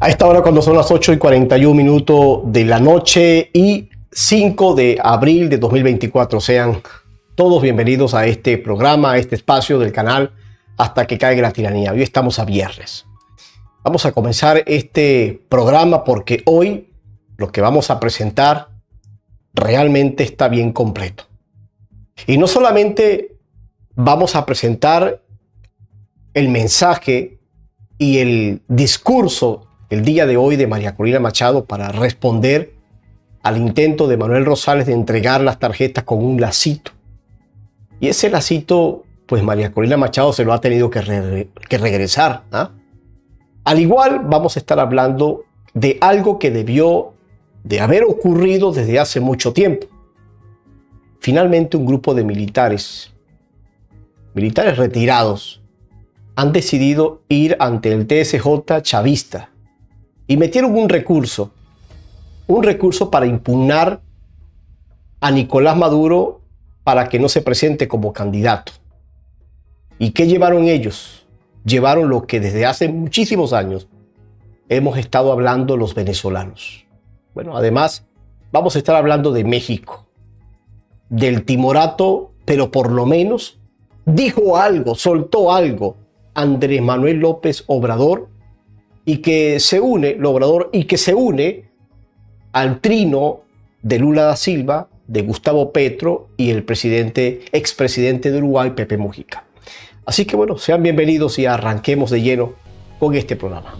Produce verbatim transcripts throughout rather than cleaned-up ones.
A esta hora, cuando son las ocho y cuarenta y un minutos de la noche y cinco de abril de dos mil veinticuatro, sean todos bienvenidos a este programa, a este espacio del canal Hasta que caiga la tiranía. Hoy estamos a viernes. Vamos a comenzar este programa porque hoy lo que vamos a presentar realmente está bien completo. Y no solamente vamos a presentar el mensaje y el discurso el día de hoy de María Corina Machado para responder al intento de Manuel Rosales de entregar las tarjetas con un lacito. Y ese lacito, pues María Corina Machado se lo ha tenido que, re que regresar, ¿ah? Al igual vamos a estar hablando de algo que debió de haber ocurrido desde hace mucho tiempo. Finalmente un grupo de militares, militares retirados, han decidido ir ante el T S J chavista y metieron un recurso, un recurso para impugnar a Nicolás Maduro para que no se presente como candidato. ¿Y qué llevaron ellos? Llevaron lo que desde hace muchísimos años hemos estado hablando los venezolanos. Bueno, además vamos a estar hablando de México, del timorato, pero por lo menos dijo algo, soltó algo Andrés Manuel López Obrador y que se une, Obrador, y que se une al trino de Lula da Silva, de Gustavo Petro y el presidente, expresidente de Uruguay, Pepe Mujica. Así que bueno, sean bienvenidos y arranquemos de lleno con este programa.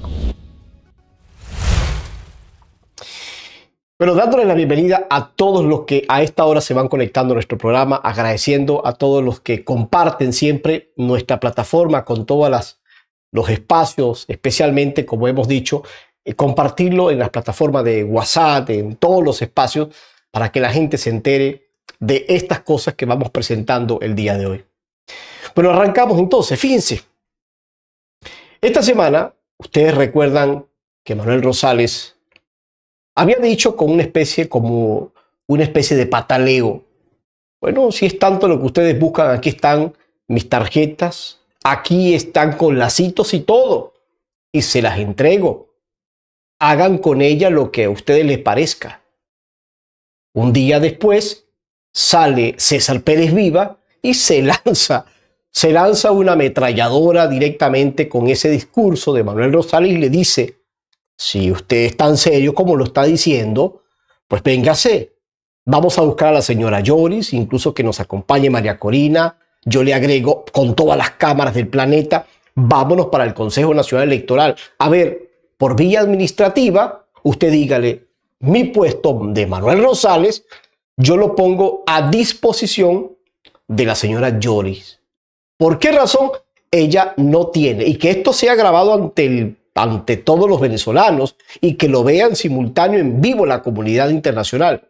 Pero dándole la bienvenida a todos los que a esta hora se van conectando a nuestro programa, agradeciendo a todos los que comparten siempre nuestra plataforma con todos las, los espacios, especialmente, como hemos dicho, eh, compartirlo en las plataformas de WhatsApp, en todos los espacios, para que la gente se entere de estas cosas que vamos presentando el día de hoy. Bueno, arrancamos entonces. Fíjense, esta semana ustedes recuerdan que Manuel Rosales había dicho con una especie, como una especie de pataleo. Bueno, si es tanto lo que ustedes buscan, aquí están mis tarjetas, aquí están con lacitos y todo, y se las entrego. Hagan con ella lo que a ustedes les parezca. Un día después sale César Pérez Viva y se lanza, se lanza una ametralladora directamente con ese discurso de Manuel Rosales y le dice: si usted es tan serio como lo está diciendo, pues véngase. Vamos a buscar a la señora Lloris, incluso que nos acompañe María Corina. Yo le agrego con todas las cámaras del planeta. Vámonos para el Consejo Nacional Electoral. A ver, por vía administrativa, usted dígale: mi puesto de Manuel Rosales, yo lo pongo a disposición de la señora Lloris. ¿Por qué razón? Ella no tiene. Y que esto sea grabado ante el ante todos los venezolanos y que lo vean simultáneo en vivo la comunidad internacional.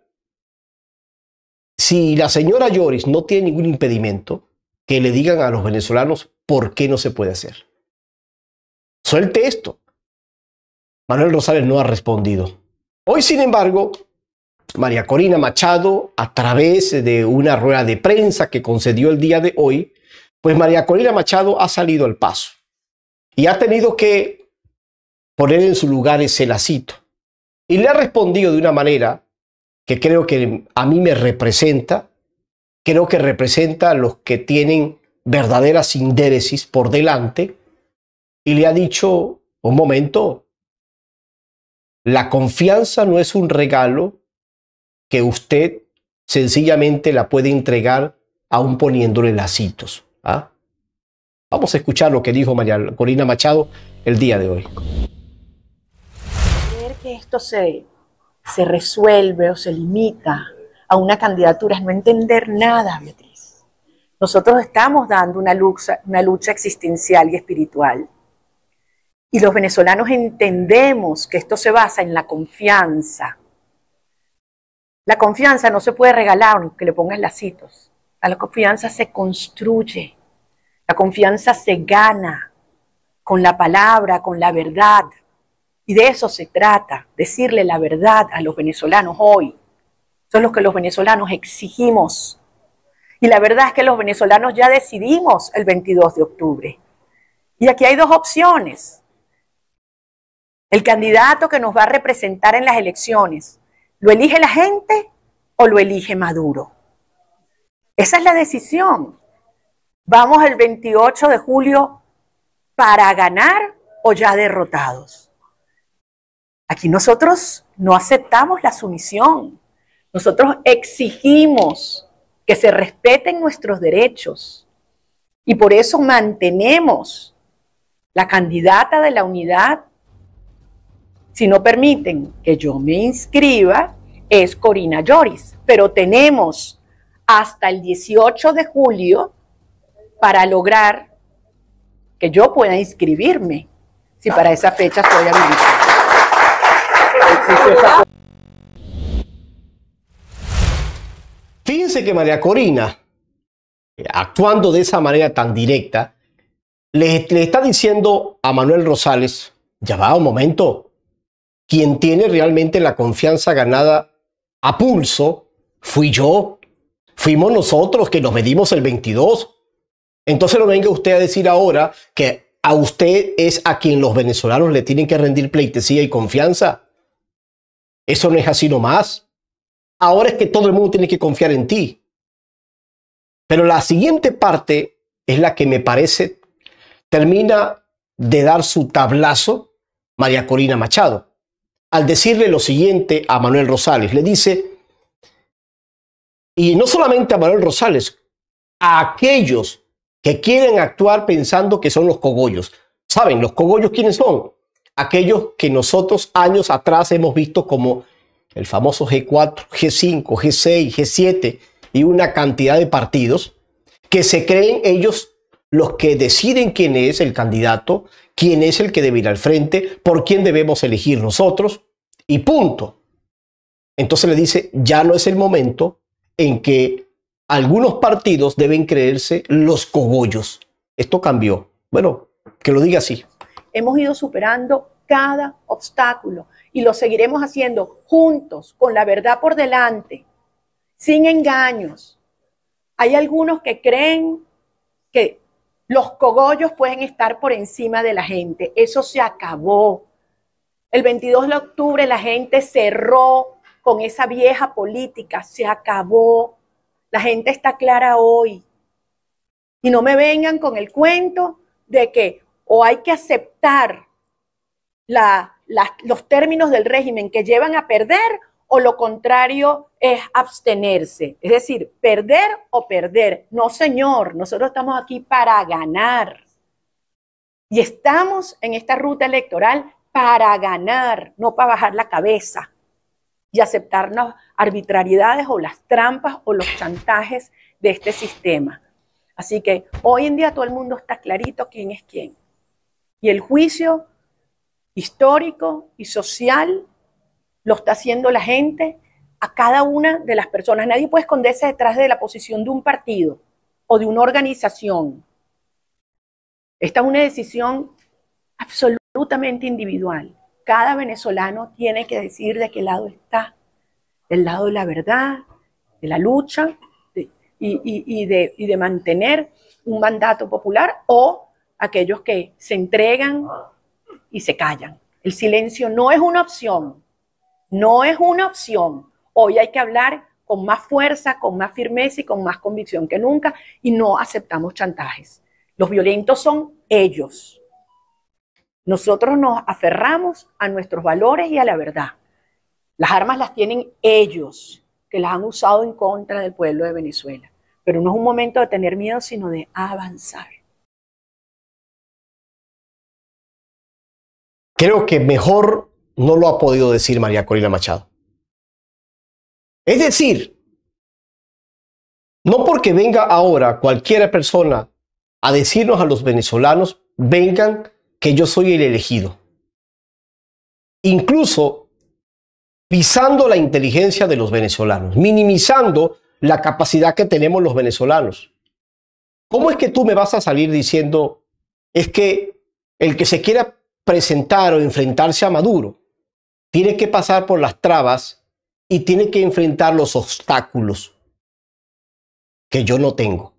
Si la señora Lloris no tiene ningún impedimento, que le digan a los venezolanos por qué no se puede hacer. Suelte esto. Manuel Rosales no ha respondido. Hoy, sin embargo, María Corina Machado, a través de una rueda de prensa que concedió el día de hoy, pues María Corina Machado ha salido al paso y ha tenido que poner en su lugar ese lacito. Y le ha respondido de una manera que creo que a mí me representa, creo que representa a los que tienen verdadera sindéresis por delante, y le ha dicho: un momento, la confianza no es un regalo que usted sencillamente la puede entregar aún poniéndole lacitos. ¿Ah? Vamos a escuchar lo que dijo María Corina Machado el día de hoy. Que esto se, se resuelve o se limita a una candidatura es no entender nada, Beatriz. Nosotros estamos dando una lucha, una lucha existencial y espiritual. Y los venezolanos entendemos que esto se basa en la confianza. La confianza no se puede regalar aunque le pongas lacitos. La confianza se construye. La confianza se gana con la palabra, con la verdad. Y de eso se trata, decirle la verdad a los venezolanos hoy. Son los que los venezolanos exigimos. Y la verdad es que los venezolanos ya decidimos el veintidós de octubre. Y aquí hay dos opciones. El candidato que nos va a representar en las elecciones, ¿lo elige la gente o lo elige Maduro? Esa es la decisión. ¿Vamos el veintiocho de julio para ganar o ya derrotados? Aquí nosotros no aceptamos la sumisión. Nosotros exigimos que se respeten nuestros derechos y por eso mantenemos la candidata de la unidad. Si no permiten que yo me inscriba, es Corina Lloris, pero tenemos hasta el dieciocho de julio para lograr que yo pueda inscribirme, si para esa fecha estoy habilitada. Fíjense que María Corina, actuando de esa manera tan directa, le, le está diciendo a Manuel Rosales, ya va un momento, quien tiene realmente la confianza ganada a pulso fui yo, fuimos nosotros que nos medimos el veintidós. Entonces no venga usted a decir ahora que a usted es a quien los venezolanos le tienen que rendir pleitesía y confianza. Eso no es así nomás. Ahora es que todo el mundo tiene que confiar en ti. Pero la siguiente parte es la que me parece termina de dar su tablazo María Corina Machado. Al decirle lo siguiente a Manuel Rosales, le dice, y no solamente a Manuel Rosales, a aquellos que quieren actuar pensando que son los cogollos. ¿Saben los cogollos quiénes son? Aquellos que nosotros años atrás hemos visto como el famoso G cuatro, G cinco, G seis, G siete y una cantidad de partidos que se creen ellos los que deciden quién es el candidato, quién es el que debe ir al frente, por quién debemos elegir nosotros y punto. Entonces le dice, ya no es el momento en que algunos partidos deben creerse los cogollos. Esto cambió. Bueno, que lo diga así. Hemos ido superando cada obstáculo y lo seguiremos haciendo juntos, con la verdad por delante, sin engaños. Hay algunos que creen que los cogollos pueden estar por encima de la gente. Eso se acabó. El veintidós de octubre la gente cerró con esa vieja política. Se acabó. La gente está clara hoy. Y no me vengan con el cuento de que o hay que aceptar la, la, los términos del régimen que llevan a perder o lo contrario es abstenerse. Es decir, perder o perder. No, señor, nosotros estamos aquí para ganar. Y estamos en esta ruta electoral para ganar, no para bajar la cabeza y aceptar las arbitrariedades o las trampas o los chantajes de este sistema. Así que hoy en día todo el mundo está clarito quién es quién. Y el juicio histórico y social lo está haciendo la gente a cada una de las personas. Nadie puede esconderse detrás de la posición de un partido o de una organización. Esta es una decisión absolutamente individual. Cada venezolano tiene que decir de qué lado está. Del lado de la verdad, de la lucha de, y, y, y, de, y de mantener un mandato popular o aquellos que se entregan y se callan. El silencio no es una opción. No es una opción. Hoy hay que hablar con más fuerza, con más firmeza y con más convicción que nunca y no aceptamos chantajes. Los violentos son ellos. Nosotros nos aferramos a nuestros valores y a la verdad. Las armas las tienen ellos, que las han usado en contra del pueblo de Venezuela. Pero no es un momento de tener miedo, sino de avanzar. Creo que mejor no lo ha podido decir María Corina Machado. Es decir, no porque venga ahora cualquier persona a decirnos a los venezolanos, vengan que yo soy el elegido. Incluso pisando la inteligencia de los venezolanos, minimizando la capacidad que tenemos los venezolanos. ¿Cómo es que tú me vas a salir diciendo, es que el que se quiera presentar o enfrentarse a Maduro tiene que pasar por las trabas y tiene que enfrentar los obstáculos que yo no tengo?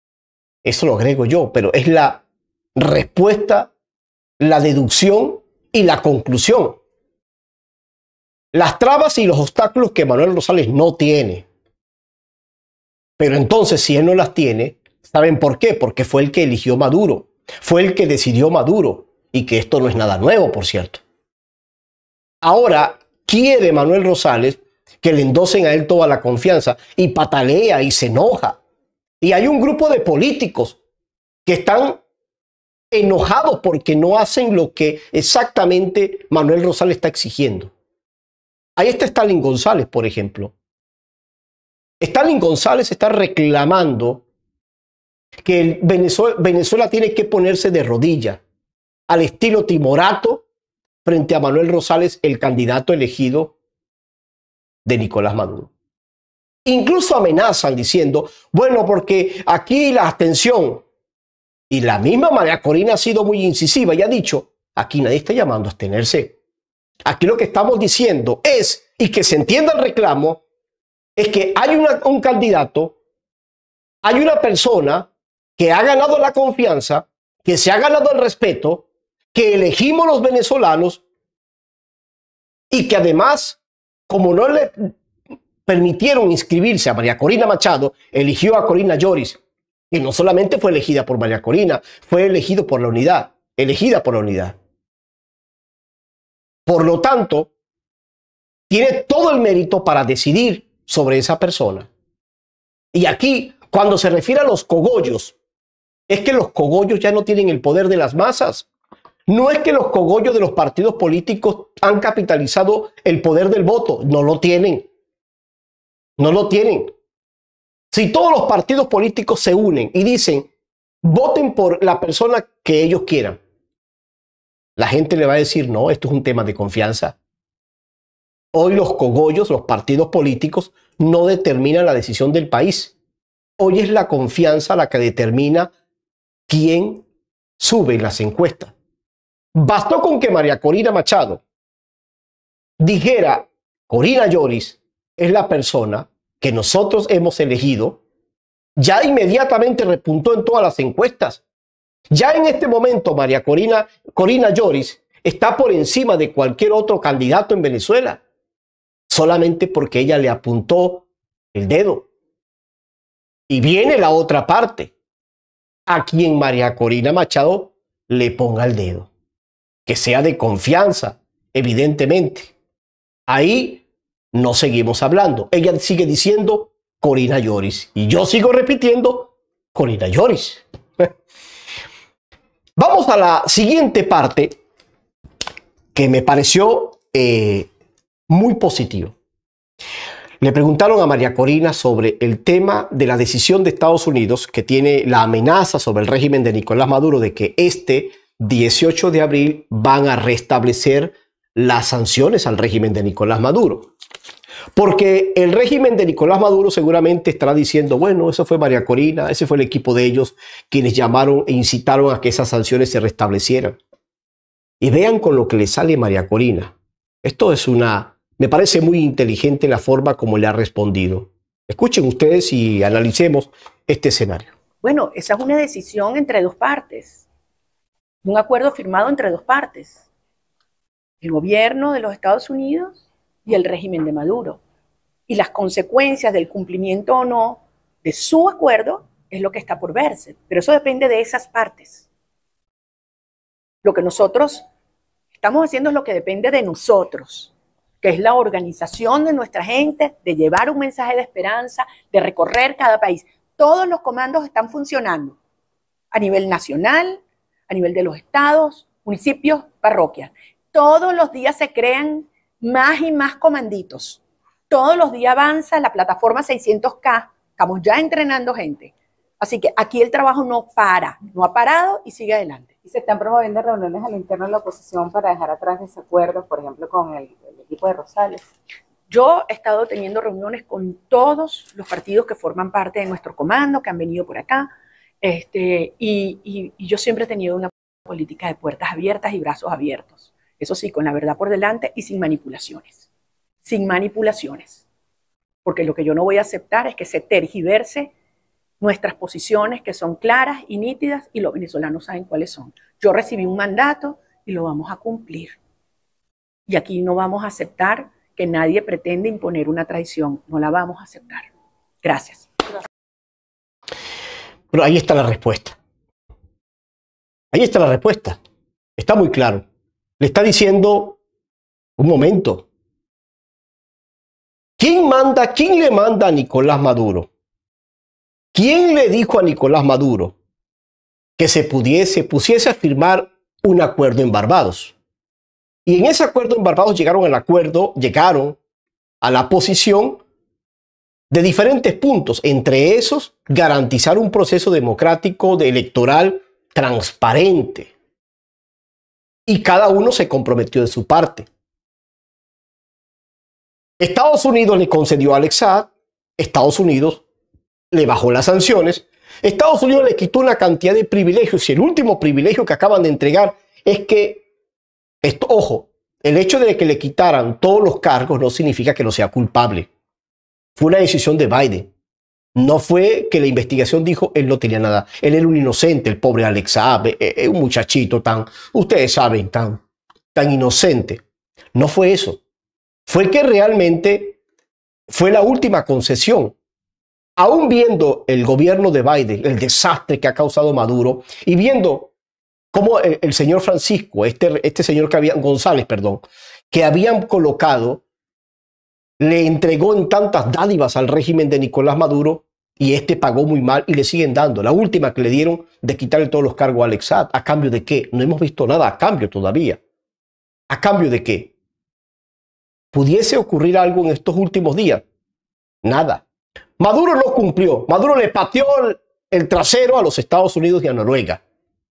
Eso lo agrego yo, pero es la respuesta, la deducción y la conclusión. Las trabas y los obstáculos que Manuel Rosales no tiene. Pero entonces, si él no las tiene, ¿saben por qué? Porque fue el que eligió Maduro. Fue el que decidió Maduro. Y que esto no es nada nuevo, por cierto. Ahora quiere Manuel Rosales que le endosen a él toda la confianza. Y patalea y se enoja. Y hay un grupo de políticos que están enojados porque no hacen lo que exactamente Manuel Rosales está exigiendo. Ahí está Stalin González, por ejemplo. Stalin González está reclamando que Venezuela, Venezuela tiene que ponerse de rodillas al estilo timorato frente a Manuel Rosales, el candidato elegido de Nicolás Maduro. Incluso amenazan diciendo, bueno, porque aquí la abstención, y la misma María Corina ha sido muy incisiva y ha dicho, aquí nadie está llamando a abstenerse. Aquí lo que estamos diciendo es, y que se entienda el reclamo, es que hay una, un candidato, hay una persona que ha ganado la confianza, que se ha ganado el respeto, que elegimos los venezolanos y que además, como no le permitieron inscribirse a María Corina Machado, eligió a Corina Lloris, que no solamente fue elegida por María Corina, fue elegido por la unidad, elegida por la unidad. Por lo tanto, tiene todo el mérito para decidir sobre esa persona. Y aquí, cuando se refiere a los cogollos, es que los cogollos ya no tienen el poder de las masas. No es que los cogollos de los partidos políticos han capitalizado el poder del voto. No lo tienen. No lo tienen. Si todos los partidos políticos se unen y dicen, voten por la persona que ellos quieran, la gente le va a decir, no, esto es un tema de confianza. Hoy los cogollos, los partidos políticos, no determinan la decisión del país. Hoy es la confianza la que determina quién sube en las encuestas. Bastó con que María Corina Machado dijera, Corina Lloris es la persona que nosotros hemos elegido, ya inmediatamente repuntó en todas las encuestas. Ya en este momento María Corina, Corina Lloris está por encima de cualquier otro candidato en Venezuela, solamente porque ella le apuntó el dedo. Y viene la otra parte, a quien María Corina Machado le ponga el dedo, que sea de confianza, evidentemente. Ahí no seguimos hablando. Ella sigue diciendo Corina Lloris y yo sigo repitiendo Corina Lloris. Vamos a la siguiente parte que me pareció eh, muy positiva. Le preguntaron a María Corina sobre el tema de la decisión de Estados Unidos que tiene la amenaza sobre el régimen de Nicolás Maduro de que este dieciocho de abril van a restablecer las sanciones al régimen de Nicolás Maduro. Porque el régimen de Nicolás Maduro seguramente estará diciendo, bueno, eso fue María Corina, ese fue el equipo de ellos quienes llamaron e incitaron a que esas sanciones se restablecieran. Y vean con lo que le sale María Corina. Esto es una, me parece muy inteligente la forma como le ha respondido. Escuchen ustedes y analicemos este escenario. Bueno, esa es una decisión entre dos partes, un acuerdo firmado entre dos partes, el gobierno de los Estados Unidos y el régimen de Maduro. Y las consecuencias del cumplimiento o no de su acuerdo es lo que está por verse. Pero eso depende de esas partes. Lo que nosotros estamos haciendo es lo que depende de nosotros, que es la organización de nuestra gente, de llevar un mensaje de esperanza, de recorrer cada país. Todos los comandos están funcionando a nivel nacional, a nivel de los estados, municipios, parroquias. Todos los días se crean más y más comanditos. Todos los días avanza la plataforma seiscientos K. Estamos ya entrenando gente. Así que aquí el trabajo no para, no ha parado y sigue adelante. Y se están promoviendo reuniones al interno de la oposición para dejar atrás desacuerdos, por ejemplo, con el, el equipo de Rosales. Yo he estado teniendo reuniones con todos los partidos que forman parte de nuestro comando, que han venido por acá, este, y, y, y yo siempre he tenido una política de puertas abiertas y brazos abiertos. Eso sí, con la verdad por delante y sin manipulaciones. Sin manipulaciones. Porque lo que yo no voy a aceptar es que se tergiverse nuestras posiciones, que son claras y nítidas, y los venezolanos saben cuáles son. Yo recibí un mandato y lo vamos a cumplir. Y aquí no vamos a aceptar que nadie pretende imponer una traición. No la vamos a aceptar. Gracias. Pero ahí está la respuesta. Ahí está la respuesta. Está muy claro. Le está diciendo, un momento, ¿quién manda, quién le manda a Nicolás Maduro? ¿Quién le dijo a Nicolás Maduro que se pudiese, pusiese a firmar un acuerdo en Barbados? Y en ese acuerdo en Barbados llegaron al acuerdo, llegaron a la posición de diferentes puntos, entre esos garantizar un proceso democrático de electoral transparente. Y cada uno se comprometió de su parte. Estados Unidos le concedió a Alex Saad, Estados Unidos le bajó las sanciones, Estados Unidos le quitó una cantidad de privilegios y el último privilegio que acaban de entregar es que, esto, ojo, el hecho de que le quitaran todos los cargos no significa que no sea culpable. Fue una decisión de Biden. No fue que la investigación dijo él no tenía nada. Él era un inocente, el pobre Alex Saab, es un muchachito tan, ustedes saben, tan, tan inocente. No fue eso. Fue que realmente fue la última concesión. Aún viendo el gobierno de Biden, el desastre que ha causado Maduro, y viendo cómo el, el señor Francisco, este, este señor que había, González, perdón, que habían colocado, le entregó en tantas dádivas al régimen de Nicolás Maduro y este pagó muy mal y le siguen dando. La última que le dieron de quitarle todos los cargos a Alex Saad. ¿A cambio de qué? No hemos visto nada a cambio todavía. ¿A cambio de qué? ¿Pudiese ocurrir algo en estos últimos días? Nada. Maduro no cumplió. Maduro le pateó el, el trasero a los Estados Unidos y a Noruega.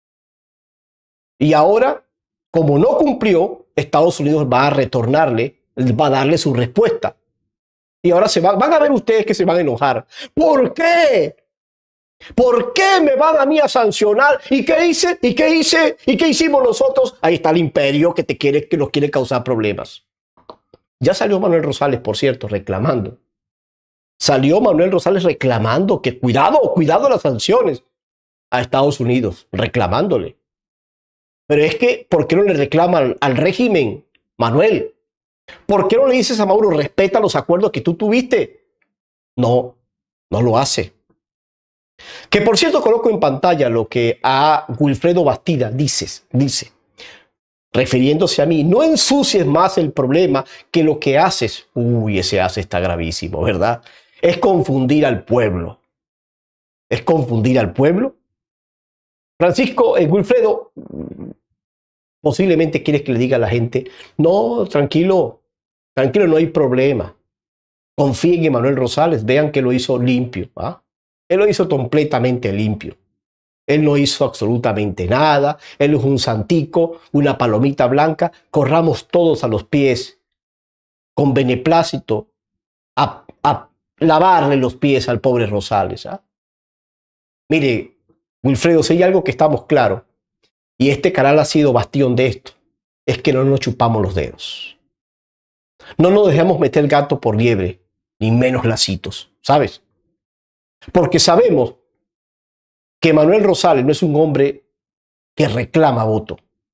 Y ahora, como no cumplió, Estados Unidos va a retornarle, va a darle su respuesta. Y ahora se van, van a ver ustedes que se van a enojar. ¿Por qué? ¿Por qué me van a mí a sancionar? ¿Y qué hice? ¿Y qué hice? ¿Y qué hicimos nosotros? Ahí está el imperio que, te quiere, que nos quiere causar problemas. Ya salió Manuel Rosales, por cierto, reclamando. Salió Manuel Rosales reclamando que cuidado, cuidado las sanciones a Estados Unidos, reclamándole. Pero es que, ¿por qué no le reclaman al régimen, Manuel? ¿Por qué no le dices a Maduro, respeta los acuerdos que tú tuviste? No, no lo hace. Que por cierto coloco en pantalla lo que a Wilfredo Bastida dices, dice, refiriéndose a mí, no ensucies más el problema que lo que haces. Uy, ese hace está gravísimo, ¿verdad? Es confundir al pueblo. Es confundir al pueblo. Francisco, eh, Wilfredo, posiblemente quieres que le diga a la gente, no, tranquilo, tranquilo, no hay problema. Confíen en Manuel Rosales, vean que lo hizo limpio. ¿Ah? Él lo hizo completamente limpio. Él no hizo absolutamente nada. Él es un santico, una palomita blanca. Corramos todos a los pies con beneplácito a, a lavarle los pies al pobre Rosales. ¿Ah? Mire, Wilfredo, si hay algo que estamos claros, y este canal ha sido bastión de esto, es que no nos chupamos los dedos. No nos dejamos meter gato por liebre, ni menos lacitos, ¿sabes? Porque sabemos que Manuel Rosales no es un hombre que reclama voto.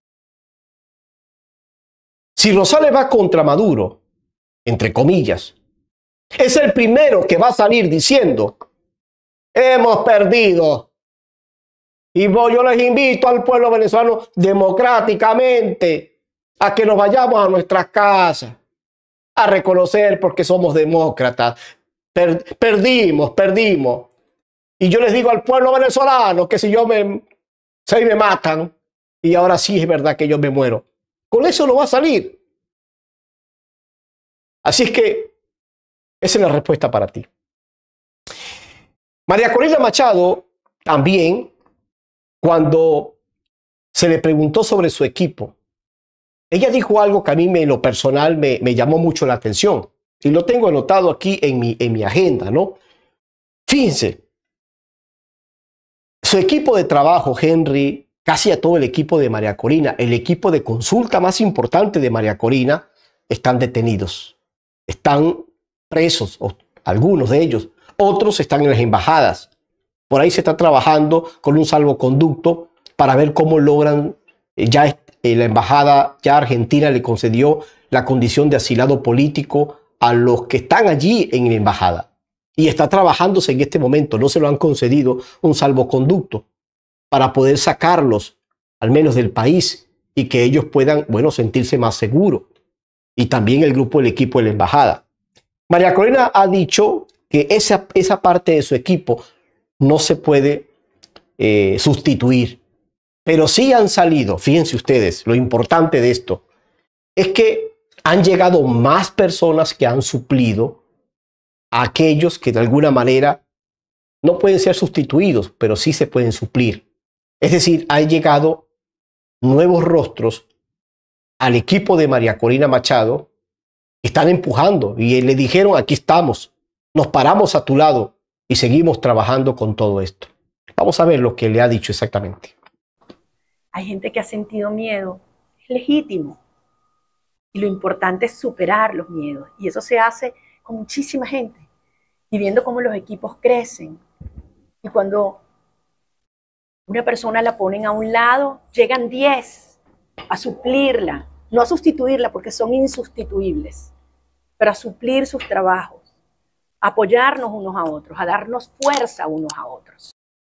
Si Rosales va contra Maduro, entre comillas, es el primero que va a salir diciendo, hemos perdido. Y yo les invito al pueblo venezolano democráticamente a que nos vayamos a nuestras casas, a reconocer porque somos demócratas. Per- perdimos, perdimos. Y yo les digo al pueblo venezolano que si yo me, si me matan, y ahora sí es verdad que yo me muero, con eso no va a salir. Así es que esa es la respuesta para ti. María Corina Machado también, cuando se le preguntó sobre su equipo, ella dijo algo que a mí me, en lo personal me, me llamó mucho la atención. Y lo tengo anotado aquí en mi, en mi agenda, ¿no? Fíjense, su equipo de trabajo, Henry, casi a todo el equipo de María Corina, el equipo de consulta más importante de María Corina, están detenidos. Están presos, o algunos de ellos. Otros están en las embajadas. Por ahí se está trabajando con un salvoconducto para ver cómo logran, ya eh, la embajada ya argentina le concedió la condición de asilado político a los que están allí en la embajada. Y está trabajándose en este momento, no se lo han concedido un salvoconducto para poder sacarlos, al menos del país, y que ellos puedan, bueno, sentirse más seguros. Y también el grupo, el equipo de la embajada. María Corina ha dicho que esa, esa parte de su equipo no se puede eh, sustituir. Pero sí han salido, fíjense ustedes, lo importante de esto es que han llegado más personas que han suplido a aquellos que de alguna manera no pueden ser sustituidos, pero sí se pueden suplir. Es decir, han llegado nuevos rostros al equipo de María Corina Machado, que están empujando y le dijeron: aquí estamos, nos paramos a tu lado y seguimos trabajando con todo esto. Vamos a ver lo que le ha dicho exactamente. Hay gente que ha sentido miedo, es legítimo. Y lo importante es superar los miedos. Y eso se hace con muchísima gente. Y viendo cómo los equipos crecen. Y cuando una persona la ponen a un lado, llegan diez a suplirla. No a sustituirla porque son insustituibles, pero a suplir sus trabajos. A apoyarnos unos a otros, a darnos fuerza unos a otros.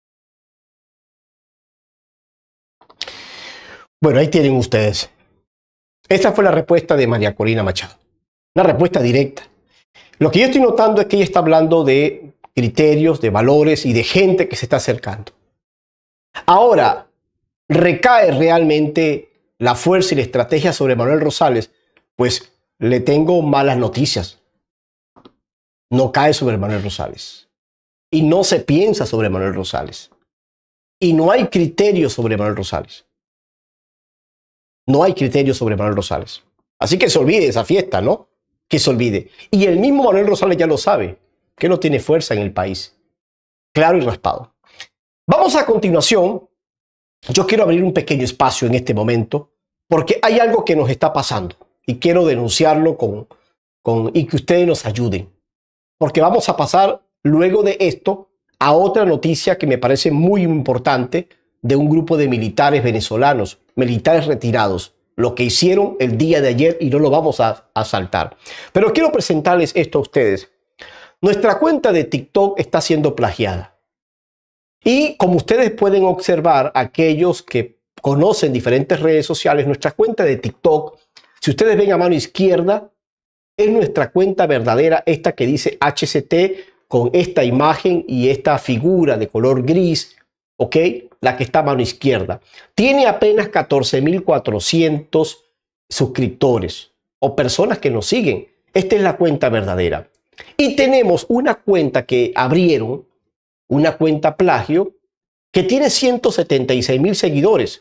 Bueno, ahí tienen ustedes. Esta fue la respuesta de María Corina Machado. Una respuesta directa. Lo que yo estoy notando es que ella está hablando de criterios, de valores y de gente que se está acercando. Ahora, ¿recae realmente la fuerza y la estrategia sobre Manuel Rosales? Pues le tengo malas noticias. No cae sobre Manuel Rosales. Y no se piensa sobre Manuel Rosales. Y no hay criterios sobre Manuel Rosales. No hay criterios sobre Manuel Rosales. Así que se olvide esa fiesta, ¿no? Que se olvide. Y el mismo Manuel Rosales ya lo sabe, que no tiene fuerza en el país. Claro y raspado. Vamos a continuación. Yo quiero abrir un pequeño espacio en este momento, porque hay algo que nos está pasando y quiero denunciarlo con, con, y que ustedes nos ayuden. Porque vamos a pasar luego de esto a otra noticia que me parece muy importante, de un grupo de militares venezolanos, militares retirados, lo que hicieron el día de ayer, y no lo vamos a, a saltar. Pero quiero presentarles esto a ustedes. Nuestra cuenta de TikTok está siendo plagiada. Y como ustedes pueden observar, aquellos que conocen diferentes redes sociales, nuestra cuenta de TikTok, si ustedes ven a mano izquierda, es nuestra cuenta verdadera, esta que dice H C T, con esta imagen y esta figura de color gris, ¿ok? La que está a mano izquierda. Tiene apenas catorce mil cuatrocientos suscriptores o personas que nos siguen. Esta es la cuenta verdadera. Y tenemos una cuenta que abrieron, una cuenta plagio, que tiene ciento setenta y seis mil seguidores.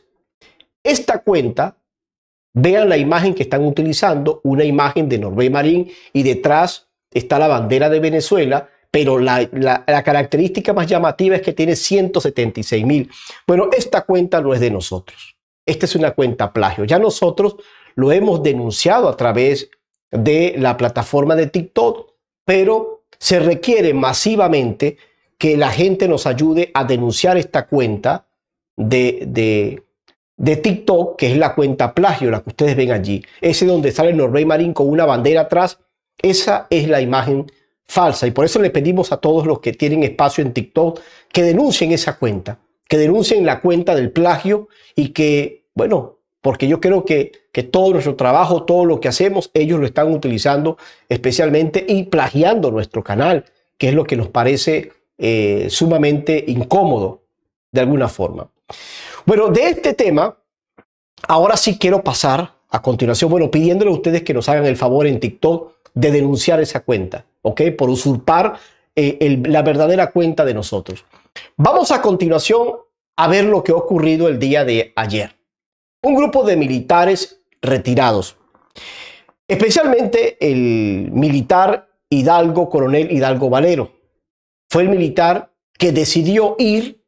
Esta cuenta, vean la imagen que están utilizando, una imagen de Norbert Marín, y detrás está la bandera de Venezuela. Pero la, la, la característica más llamativa es que tiene ciento setenta y seis mil. Bueno, esta cuenta no es de nosotros. Esta es una cuenta plagio. Ya nosotros lo hemos denunciado a través de la plataforma de TikTok, pero se requiere masivamente que la gente nos ayude a denunciar esta cuenta de, de, de TikTok, que es la cuenta plagio, la que ustedes ven allí. Ese donde sale Norbert Marín con una bandera atrás. Esa es la imagen falsa, y por eso le pedimos a todos los que tienen espacio en TikTok que denuncien esa cuenta, que denuncien la cuenta del plagio, y que, bueno, porque yo creo que, que todo nuestro trabajo, todo lo que hacemos, ellos lo están utilizando especialmente y plagiando nuestro canal, que es lo que nos parece eh, sumamente incómodo de alguna forma. Bueno, de este tema, ahora sí quiero pasar a continuación, bueno, pidiéndole a ustedes que nos hagan el favor en TikTok de denunciar esa cuenta, ¿ok? Por usurpar eh, el, la verdadera cuenta de nosotros. Vamos a continuación a ver lo que ha ocurrido el día de ayer. Un grupo de militares retirados, especialmente el militar Hidalgo, coronel Hidalgo Valero, fue el militar que decidió ir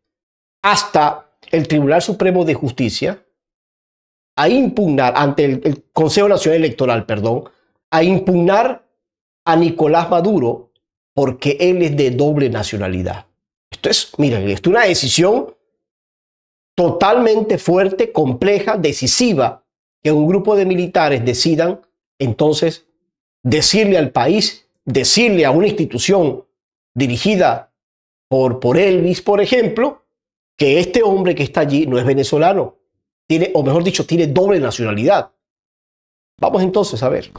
hasta el Tribunal Supremo de Justicia a impugnar, ante el, el Consejo Nacional Electoral, perdón, a impugnar a Nicolás Maduro porque él es de doble nacionalidad. Esto es, miren, esto es una decisión totalmente fuerte, compleja, decisiva, que un grupo de militares decidan entonces decirle al país, decirle a una institución dirigida por, por Elvis, por ejemplo, que este hombre que está allí no es venezolano, tiene, o mejor dicho, tiene doble nacionalidad. Vamos entonces a ver.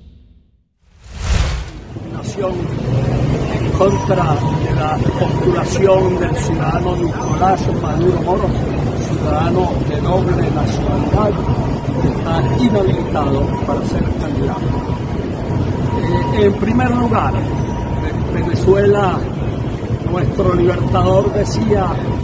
En contra de la postulación del ciudadano Nicolás Maduro Moros, ciudadano de doble nacionalidad, que está inhabilitado para ser candidato. Eh, en primer lugar, en Venezuela, nuestro libertador decía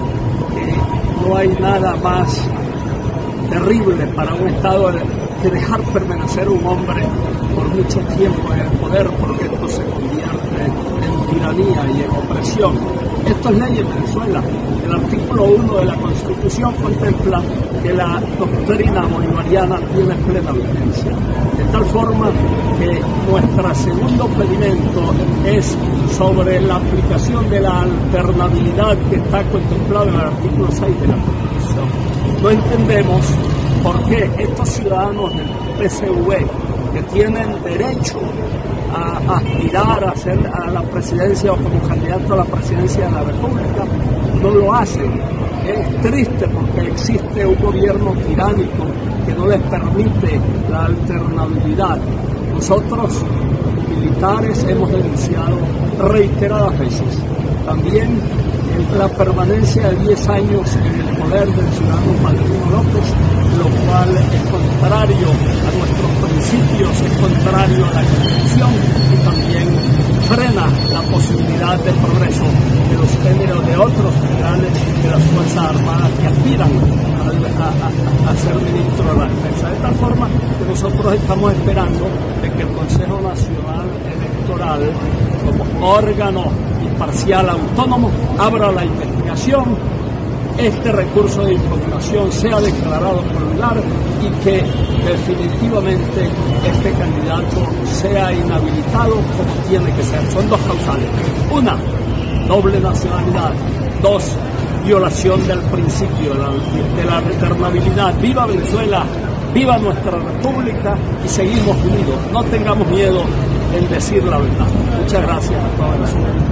que no hay nada más terrible para un Estado que dejar permanecer un hombre por mucho tiempo en el poder, porque esto se convierte en tiranía y en opresión. Esto es ley en Venezuela. El artículo uno de la Constitución contempla que la doctrina bolivariana tiene plena vigencia. De tal forma que nuestro segundo pedimento es sobre la aplicación de la alternabilidad que está contemplada en el artículo seis de la Constitución. No entendemos por qué estos ciudadanos del P S V que tienen derecho a aspirar a ser a la presidencia o como candidato a la presidencia de la República no lo hacen. Es triste porque existe un gobierno tiránico que no les permite la alternabilidad. Nosotros, militares, hemos denunciado reiteradas veces también la permanencia de diez años en el poder del ciudadano Maduro López, lo cual es contrario a nuestros principios, es contrario a la Constitución y también frena la posibilidad de progreso de los géneros de otros generales de las Fuerzas Armadas que aspiran a, a, a ser ministro de la Defensa. De tal forma que nosotros estamos esperando de que el Consejo Nacional Electoral, como órgano imparcial autónomo, abra la investigación, este recurso de impugnación sea declarado preliminar y que definitivamente este candidato sea inhabilitado como tiene que ser. Son dos causales. Una, doble nacionalidad. Dos, violación del principio de la, de la alternabilidad. ¡Viva Venezuela! ¡Viva nuestra república! Y seguimos unidos. No tengamos miedo en decir la verdad. Muchas gracias a toda Venezuela.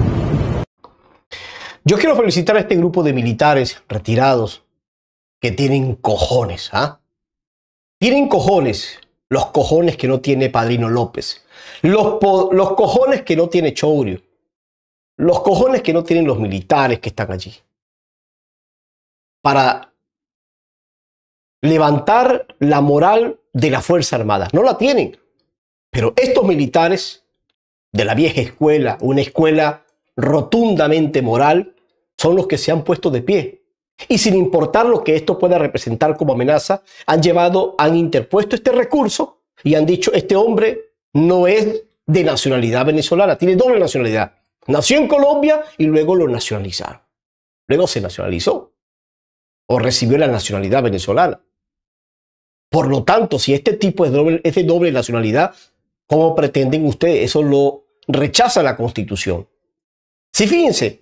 Yo quiero felicitar a este grupo de militares retirados que tienen cojones, ¿ah? Tienen cojones, los cojones que no tiene Padrino López, los, los cojones que no tiene Chourio, los cojones que no tienen los militares que están allí. Para levantar la moral de la Fuerza Armada. No la tienen, pero estos militares de la vieja escuela, una escuela rotundamente moral, son los que se han puesto de pie. Y sin importar lo que esto pueda representar como amenaza, han llevado, han interpuesto este recurso y han dicho, este hombre no es de nacionalidad venezolana, tiene doble nacionalidad. Nació en Colombia y luego lo nacionalizaron. Luego se nacionalizó o recibió la nacionalidad venezolana. Por lo tanto, si este tipo es, doble, es de doble nacionalidad, ¿cómo pretenden ustedes? Eso lo rechaza la Constitución. Si fíjense,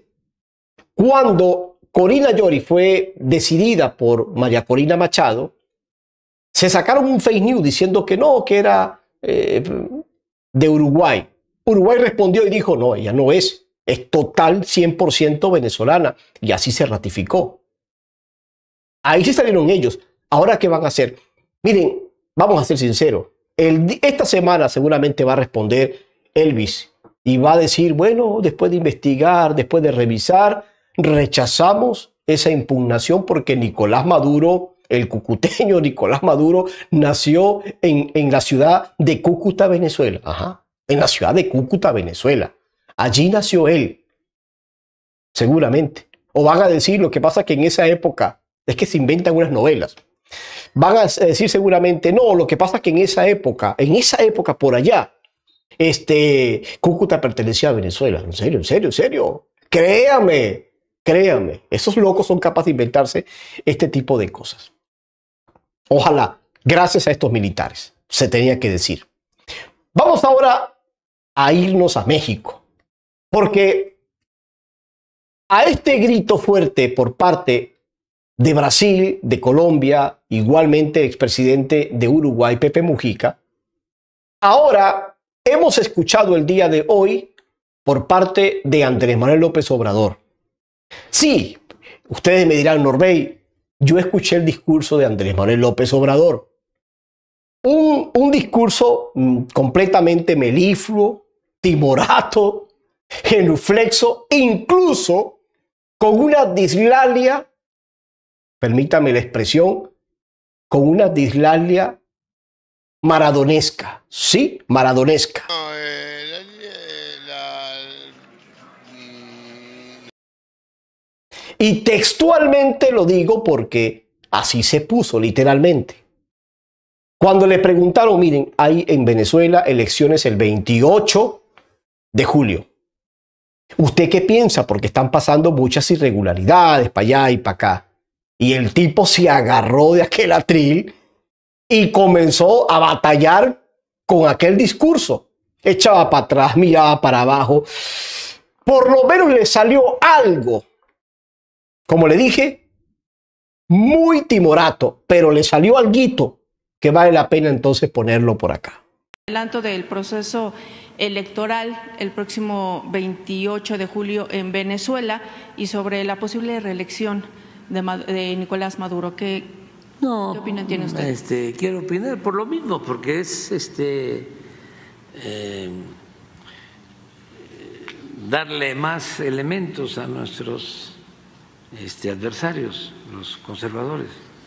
cuando Corina Yori fue decidida por María Corina Machado, se sacaron un fake news diciendo que no, que era eh, de Uruguay. Uruguay respondió y dijo, no, ella no es, es total cien por ciento venezolana. Y así se ratificó. Ahí sí salieron ellos. ¿Ahora qué van a hacer? Miren, vamos a ser sinceros. El, esta semana seguramente va a responder Elvis y va a decir, bueno, después de investigar, después de revisar, rechazamos esa impugnación porque Nicolás Maduro, el cucuteño Nicolás Maduro, nació en, en la ciudad de Cúcuta, Venezuela. Ajá, en la ciudad de Cúcuta, Venezuela. Allí nació él, seguramente. O van a decir, lo que pasa que en esa época, es que se inventan unas novelas. Van a decir seguramente, no, lo que pasa es que en esa época, en esa época por allá, este, Cúcuta pertenecía a Venezuela. En serio, en serio, en serio. Créame. Créanme, esos locos son capaces de inventarse este tipo de cosas. Ojalá, gracias a estos militares, se tenía que decir. Vamos ahora a irnos a México, porque a este grito fuerte por parte de Brasil, de Colombia, igualmente expresidente de Uruguay, Pepe Mujica, Ahora, hemos escuchado el día de hoy por parte de Andrés Manuel López Obrador. Sí, ustedes me dirán, Norbey, yo escuché el discurso de Andrés Manuel López Obrador. Un, un discurso mmm, completamente melifluo, timorato, genuflexo, incluso con una dislalia, permítame la expresión, con una dislalia maradonesca. Sí, maradonesca. No, eh, la, la, Y textualmente lo digo porque así se puso, literalmente. Cuando le preguntaron, miren, hay en Venezuela elecciones el veintiocho de julio. ¿Usted qué piensa? Porque están pasando muchas irregularidades para allá y para acá. Y el tipo se agarró de aquel atril y comenzó a batallar con aquel discurso. Echaba para atrás, miraba para abajo. Por lo menos le salió algo. Como le dije, muy timorato, pero le salió alguito que vale la pena entonces ponerlo por acá. Adelanto del proceso electoral el próximo veintiocho de julio en Venezuela y sobre la posible reelección de, de Nicolás Maduro. ¿Qué, no, ¿qué opinión tiene usted? Este, quiero opinar por lo mismo, porque es este eh, darle más elementos a nuestros este, adversarios, los conservadores.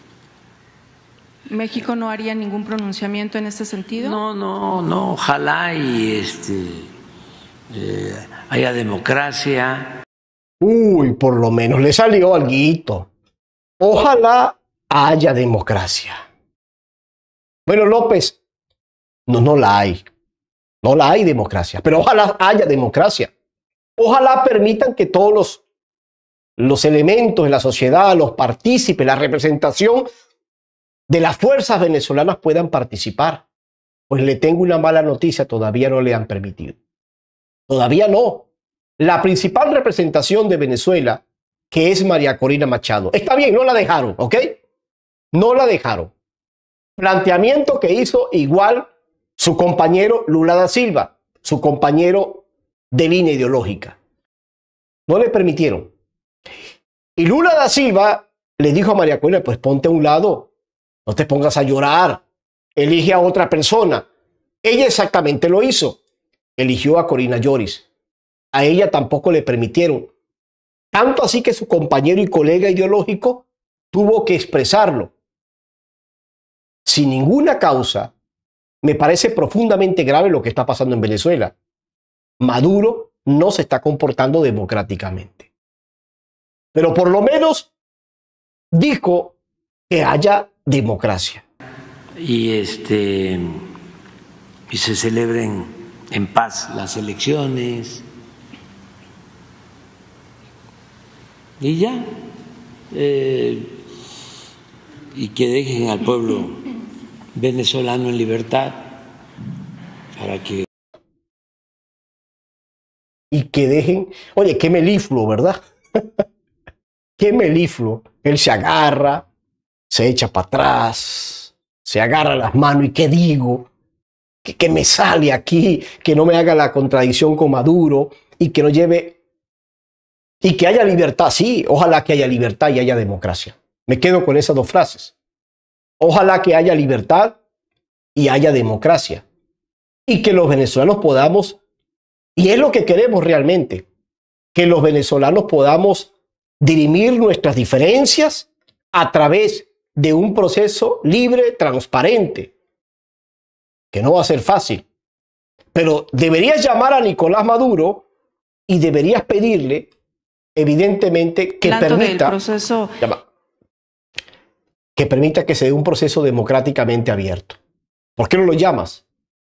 ¿México no haría ningún pronunciamiento en este sentido? No, no, no, ojalá y este, eh, haya democracia. Uy, por lo menos le salió alguito. Ojalá haya democracia. Bueno, López, no, no la hay. No la hay democracia, pero ojalá haya democracia. Ojalá permitan que todos los, los elementos de la sociedad, los partícipes, la representación de las fuerzas venezolanas puedan participar. Pues le tengo una mala noticia, todavía no le han permitido. Todavía no. La principal representación de Venezuela, que es María Corina Machado, está bien, no la dejaron, ¿ok? No la dejaron. Planteamiento que hizo igual su compañero Lula da Silva, su compañero de línea ideológica. No le permitieron. Y Lula da Silva le dijo a María Corina, pues ponte a un lado. No te pongas a llorar. Elige a otra persona. Ella exactamente lo hizo. Eligió a Corina Lloris. A ella tampoco le permitieron. Tanto así que su compañero y colega ideológico tuvo que expresarlo. Sin ninguna causa, me parece profundamente grave lo que está pasando en Venezuela. Maduro no se está comportando democráticamente. Pero por lo menos dijo que haya democracia. Y este y se celebren en paz las elecciones. Y ya. Eh, y que dejen al pueblo venezolano en libertad para que. Y que dejen. Oye, qué melifluo, ¿verdad? Qué melifluo. Él se agarra, se echa para atrás, se agarra las manos y ¿qué digo? Que, que me sale aquí, que no me haga la contradicción con Maduro y que no lleve, y que haya libertad. Sí, ojalá que haya libertad y haya democracia. Me quedo con esas dos frases. Ojalá que haya libertad y haya democracia. Y que los venezolanos podamos, y es lo que queremos realmente, que los venezolanos podamos dirimir nuestras diferencias a través de un proceso libre, transparente, que no va a ser fácil. Pero deberías llamar a Nicolás Maduro y deberías pedirle, evidentemente, que permita, proceso... que permita que se dé un proceso democráticamente abierto. ¿Por qué no lo llamas?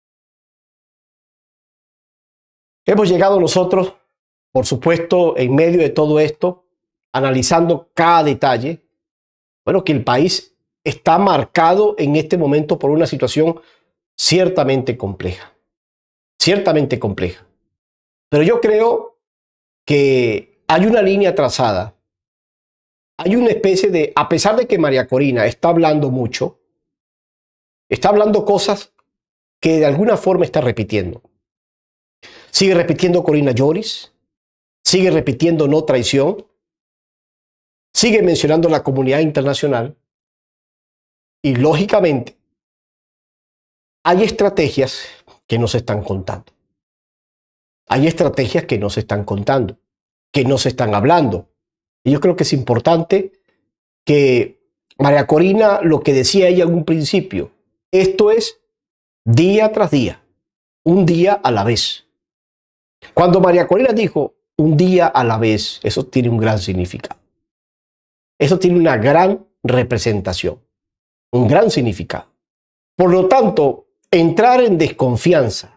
Hemos llegado nosotros, por supuesto, en medio de todo esto, analizando cada detalle. Bueno, que el país está marcado en este momento por una situación ciertamente compleja. Ciertamente compleja. Pero yo creo que hay una línea trazada. Hay una especie de, a pesar de que María Corina está hablando mucho, está hablando cosas que de alguna forma está repitiendo. Sigue repitiendo Corina Lloris, sigue repitiendo no traición, sigue mencionando la comunidad internacional y lógicamente hay estrategias que no se están contando. Hay estrategias que no se están contando, que no se están hablando. Y yo creo que es importante que María Corina, lo que decía ella en un principio, esto es día tras día, un día a la vez. Cuando María Corina dijo un día a la vez, eso tiene un gran significado. Eso tiene una gran representación, un gran significado. Por lo tanto, entrar en desconfianza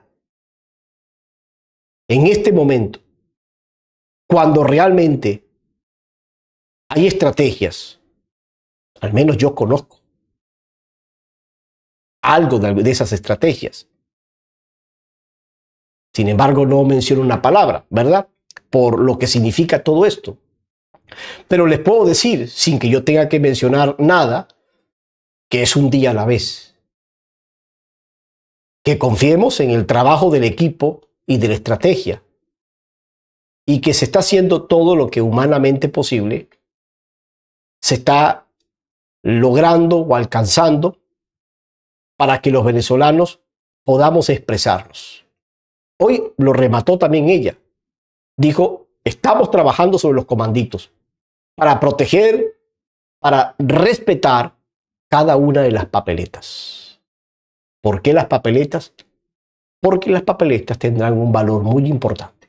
en este momento, cuando realmente hay estrategias, al menos yo conozco algo de esas estrategias. Sin embargo, no menciono una palabra, ¿verdad? Por lo que significa todo esto. Pero les puedo decir, sin que yo tenga que mencionar nada, que es un día a la vez. Que confiemos en el trabajo del equipo y de la estrategia. Y que se está haciendo todo lo que humanamente posible se está logrando o alcanzando para que los venezolanos podamos expresarnos. Hoy lo remató también ella. Dijo, estamos trabajando sobre los comanditos para proteger, para respetar cada una de las papeletas. ¿Por qué las papeletas? Porque las papeletas tendrán un valor muy importante.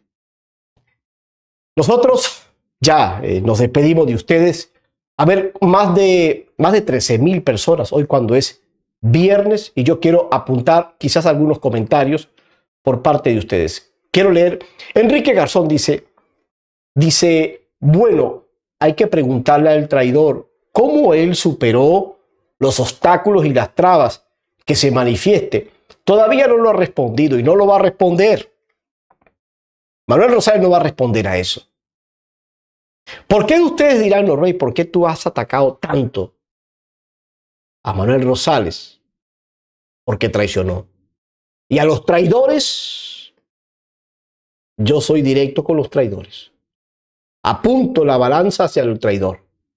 Nosotros ya eh, nos despedimos de ustedes. A ver, más de, más de trece mil personas hoy cuando es viernes y yo quiero apuntar quizás algunos comentarios por parte de ustedes. Quiero leer. Enrique Garzón dice, dice, bueno, hay que preguntarle al traidor cómo él superó los obstáculos y las trabas que se manifieste. Todavía no lo ha respondido y no lo va a responder. Manuel Rosales no va a responder a eso. ¿Por qué ustedes dirán, Norberto, por qué tú has atacado tanto a Manuel Rosales? Porque traicionó. Y a los traidores, yo soy directo con los traidores. Apunto la balanza hacia el traidor.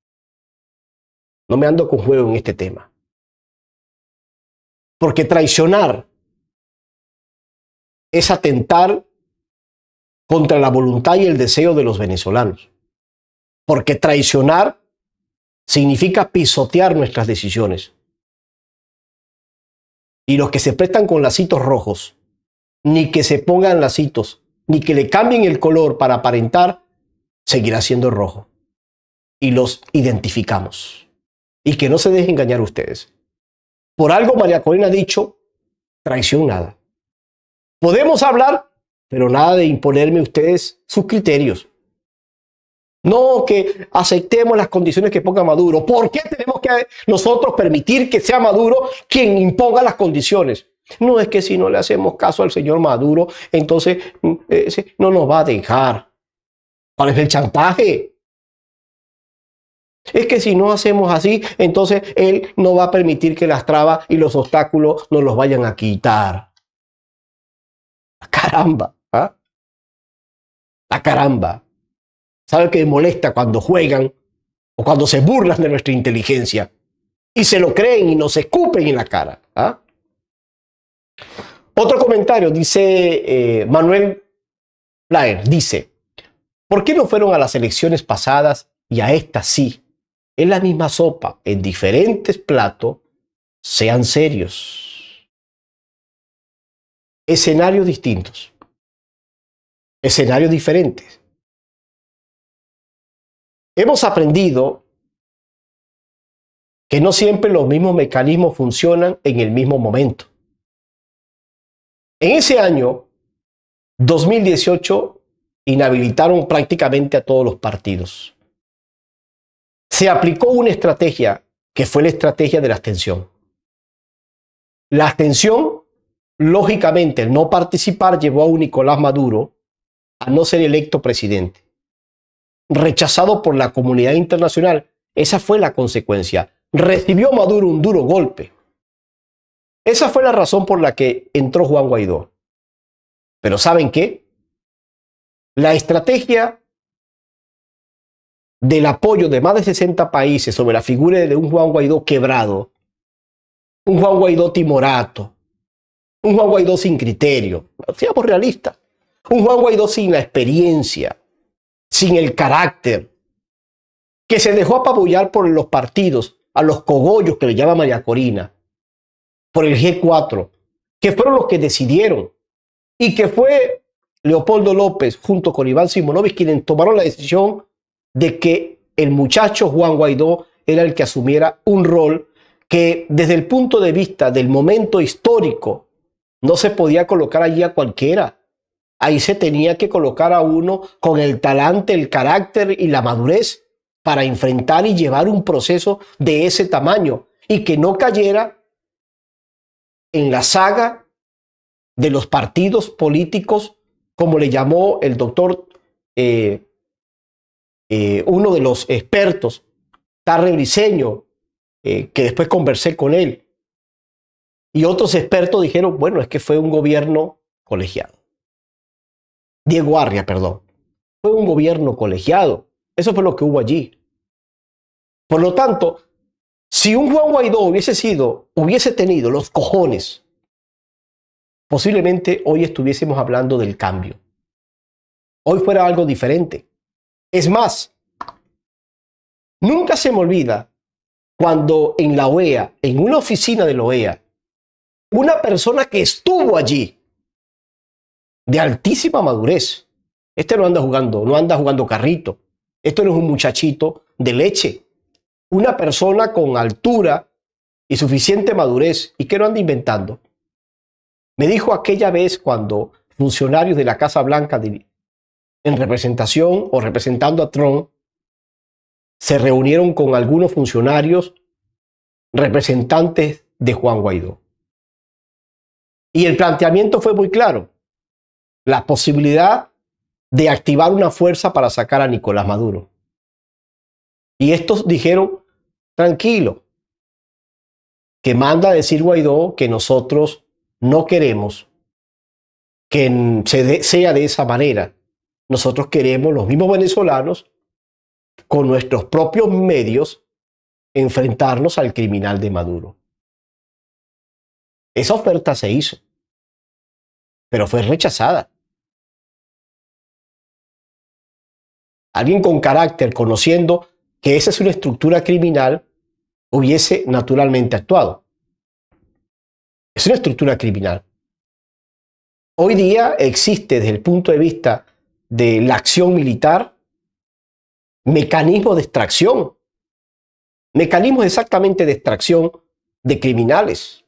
No me ando con juego en este tema. Porque traicionar es atentar contra la voluntad y el deseo de los venezolanos. Porque traicionar significa pisotear nuestras decisiones. Y los que se prestan con lacitos rojos, ni que se pongan lacitos, ni que le cambien el color para aparentar, seguirá siendo rojo. Y los identificamos. Y que no se dejen engañar ustedes. Por algo María Corina ha dicho, traición nada. Podemos hablar, pero nada de imponerme a ustedes sus criterios. No que aceptemos las condiciones que ponga Maduro. ¿Por qué tenemos que nosotros permitir que sea Maduro quien imponga las condiciones? No es que si no le hacemos caso al señor Maduro, entonces eh, no nos va a dejar. ¿Cuál es el chantaje? Es que si no hacemos así, entonces él no va a permitir que las trabas y los obstáculos nos los vayan a quitar. ¡A caramba! ¿Ah? ¡A caramba! ¿Sabe qué me molesta cuando juegan o cuando se burlan de nuestra inteligencia y se lo creen y nos escupen en la cara? ¿Ah? Otro comentario, dice eh, Manuel Plaer, dice, ¿por qué no fueron a las elecciones pasadas y a estas sí? Es la misma sopa, en diferentes platos, sean serios. Escenarios distintos. Escenarios diferentes. Hemos aprendido que no siempre los mismos mecanismos funcionan en el mismo momento. En ese año, dos mil dieciocho, inhabilitaron prácticamente a todos los partidos. Se aplicó una estrategia que fue la estrategia de la abstención. La abstención, lógicamente, el no participar llevó a un Nicolás Maduro a no ser electo presidente. Rechazado por la comunidad internacional. Esa fue la consecuencia. Recibió Maduro un duro golpe. Esa fue la razón por la que entró Juan Guaidó. Pero ¿saben qué? La estrategia del apoyo de más de sesenta países sobre la figura de un Juan Guaidó quebrado, un Juan Guaidó timorato, un Juan Guaidó sin criterio, seamos realistas, un Juan Guaidó sin la experiencia, sin el carácter, que se dejó apabullar por los partidos, a los cogollos que le llama María Corina, por el G cuatro, que fueron los que decidieron, y que fue Leopoldo López junto con Iván Simonovic quienes tomaron la decisión de que el muchacho Juan Guaidó era el que asumiera un rol que desde el punto de vista del momento histórico no se podía colocar allí a cualquiera. Ahí se tenía que colocar a uno con el talante, el carácter y la madurez para enfrentar y llevar un proceso de ese tamaño y que no cayera en la saga de los partidos políticos, como le llamó el doctor, eh, eh, uno de los expertos, Tarre Briceño, eh, que después conversé con él. Y otros expertos dijeron, bueno, es que fue un gobierno colegiado. Diego Arria, perdón. Fue un gobierno colegiado. Eso fue lo que hubo allí. Por lo tanto, si un Juan Guaidó hubiese sido, hubiese tenido los cojones, posiblemente hoy estuviésemos hablando del cambio. Hoy fuera algo diferente. Es más, nunca se me olvida cuando en la O E A, en una oficina de la O E A, una persona que estuvo allí, de altísima madurez, este no anda jugando, no anda jugando carrito, esto no es un muchachito de leche, una persona con altura y suficiente madurez y que no anda inventando. Me dijo aquella vez cuando funcionarios de la Casa Blanca en representación o representando a Trump se reunieron con algunos funcionarios representantes de Juan Guaidó. Y el planteamiento fue muy claro. La posibilidad de activar una fuerza para sacar a Nicolás Maduro. Y estos dijeron, tranquilo, que manda a decir Guaidó que nosotros no queremos que se de, sea de esa manera. Nosotros queremos, los mismos venezolanos, con nuestros propios medios, enfrentarnos al criminal de Maduro. Esa oferta se hizo, pero fue rechazada. Alguien con carácter, conociendo que esa es una estructura criminal, hubiese naturalmente actuado. Es una estructura criminal. Hoy día existe desde el punto de vista de la acción militar mecanismos de extracción, mecanismos exactamente de extracción de criminales.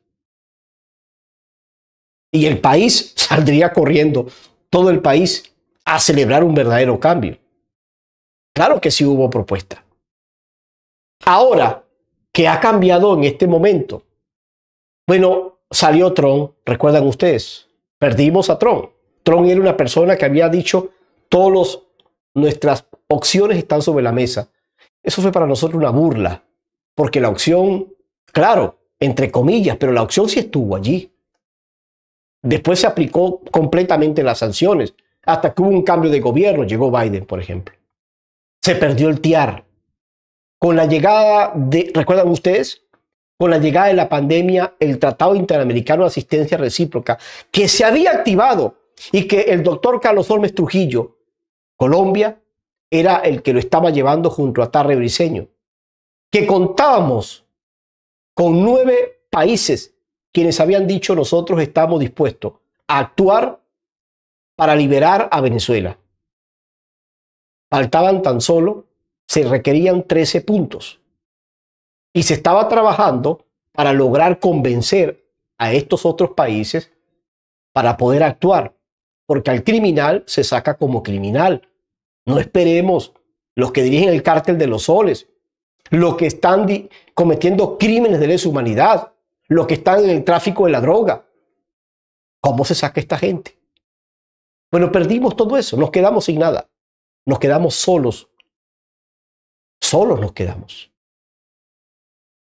Y el país saldría corriendo, todo el país, a celebrar un verdadero cambio. Claro que sí hubo propuesta. Ahora, ¿qué ha cambiado en este momento? Bueno, salió Trump, recuerdan ustedes, perdimos a Trump. Trump era una persona que había dicho, todas nuestras opciones están sobre la mesa. Eso fue para nosotros una burla, porque la opción, claro, entre comillas, pero la opción sí estuvo allí. Después se aplicó completamente las sanciones, hasta que hubo un cambio de gobierno, llegó Biden, por ejemplo. Se perdió el T I A R. Con la llegada de, ¿recuerdan ustedes? Con la llegada de la pandemia, el Tratado Interamericano de Asistencia Recíproca, que se había activado y que el doctor Carlos Holmes Trujillo, Colombia, era el que lo estaba llevando junto a Tarre Briceño, que contábamos con nueve países quienes habían dicho nosotros estamos dispuestos a actuar para liberar a Venezuela. Faltaban tan solo, se requerían trece puntos. Y se estaba trabajando para lograr convencer a estos otros países para poder actuar. Porque al criminal se saca como criminal. No esperemos los que dirigen el cártel de los soles, los que están cometiendo crímenes de lesa humanidad, los que están en el tráfico de la droga. ¿Cómo se saca esta gente? Bueno, perdimos todo eso, nos quedamos sin nada. Nos quedamos solos. Solos nos quedamos.